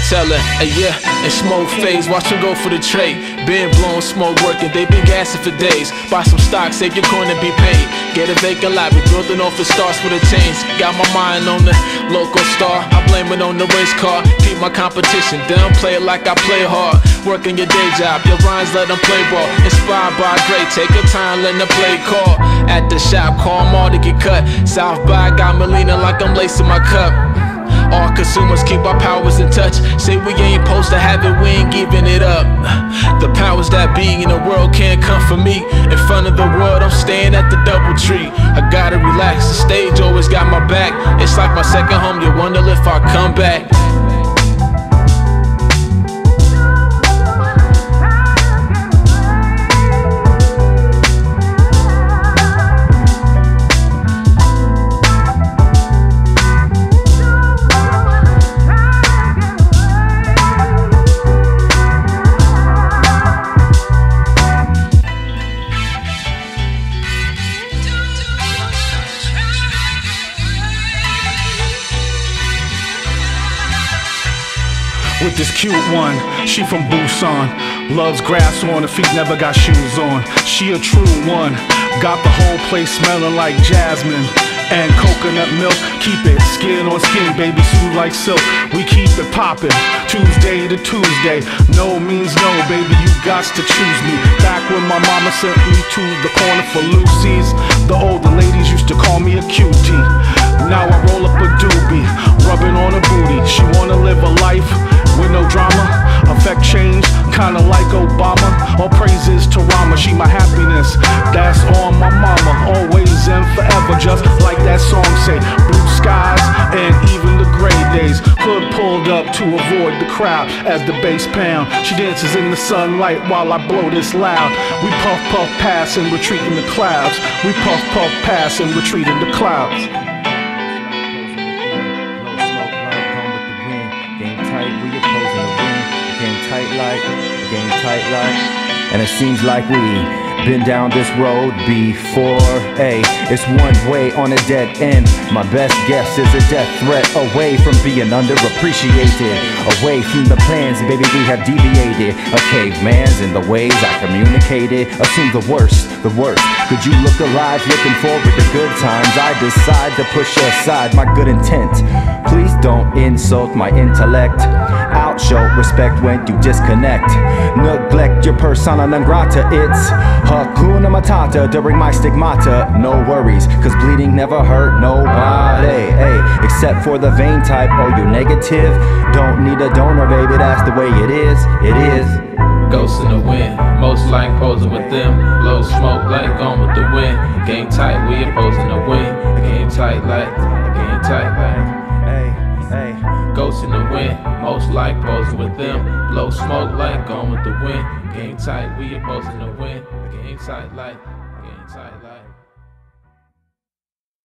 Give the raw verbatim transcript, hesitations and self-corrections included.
teller, a yeah, and smoke phase, watch them go for the trade. Been blown, smoke working, they been gassing for days. Buy some stock, save your coin and be paid. Get a vacant lot, we built it off, it starts with a change. Got my mind on the local star, I blame it on the race car. Keep my competition, they don't play it like I play hard. Working your day job, your rhymes let them play ball. Inspired by great, take your time, let them play call. At the shop, call them all to get cut. South by, got me leaning like I'm lacing my cup. All consumers keep our powers in touch. Say we ain't supposed to have it, we ain't giving it up. The powers that be in the world can't come for me. In front of the world, I'm staying at the Doubletree. I gotta relax, the stage always got my back. It's like my second home, you wonder if I come back. With this cute one, she from Busan. Loves grass on her feet, never got shoes on. She a true one, got the whole place smelling like jasmine and coconut milk. Keep it skin on skin, baby, smooth like silk. We keep it poppin', Tuesday to Tuesday. No means no, baby, you got to choose me. Back when my mama sent me to the corner for Lucy's, the older ladies used to call me a cutie. Now I roll up a doobie, rubbing on her booty. She wanna live a life with no drama, affect change, kinda like Obama. All praises to Rama, she my happiness, that's on my mama. Always and forever, just like that song say. Blue skies and even the gray days. Hood pulled up to avoid the crowd as the bass pound. She dances in the sunlight while I blow this loud. We puff puff pass and retreat in the clouds. We puff puff pass and retreat in the clouds. We opposing the wind, game tight like, game tight like, and it seems like we been down this road before. Hey, it's one way on a dead end. My best guess is a death threat, away from being underappreciated, away from the plans, baby, we have deviated. A caveman's in the ways I communicated. Assume the worst, the worst. Could you look alive, looking forward to good times? I decide to push aside my good intent. Please don't insult my intellect. Outshow respect when you disconnect. Neglect your persona non grata. It's Hakuna Matata during my stigmata. No worries, cause bleeding never hurt nobody. Hey, except for the vein type. Oh, you negative? Don't need a donor, baby, that's the way it is. It is. Ghosts in the wind, most like posing with them. Blow smoke like gone with the wind. Game tight, we opposing the wind. Game tight like, game tight like. Hey, ghosts in the wind, most like posing with them. Blow smoke like gone with the wind. Game tight, we opposing the wind. Game tight like, game tight like.